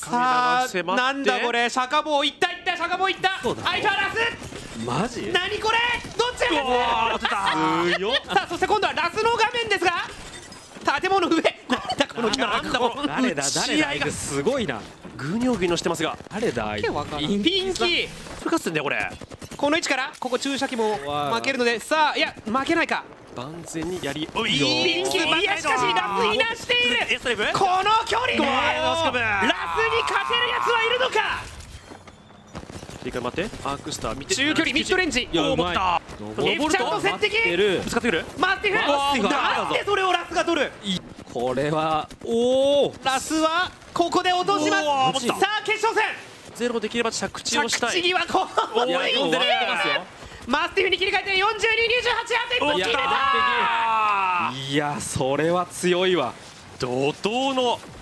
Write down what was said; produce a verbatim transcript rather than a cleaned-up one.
さあなんだこれ、シャカボーいったいったシャカボーいった。相手はラス。 マジ？ 何これ、どっちが勝つ？強っ。さあそして今度はラスの画面ですが、建物上、なんだこのキャラ、 誰だ誰だ、すごいな。 グニョグニョしてますが、 誰だピンキーそれかすんだよこれ。この位置からここ注射器も負けるので、さあいや負けないか、万全にやり、ピンキー、いやしかしラスいなしている。この距離でラスに勝てるやつはいるのか。いいから待って、アークスター見て、中距離ミッドレンジ、おお持った。エフちゃんと接敵ぶつかってくる。マスティフ、なんでそれをラスが取る。 これはおお、 ラスはここで落とします。さあ決勝戦、ゼロできれば着地をしたい。着地際こういいんでマスティフに切り替えてよんじゅうに、にじゅうはち、あと一歩決めた。 いやそれは強いわ。 怒涛の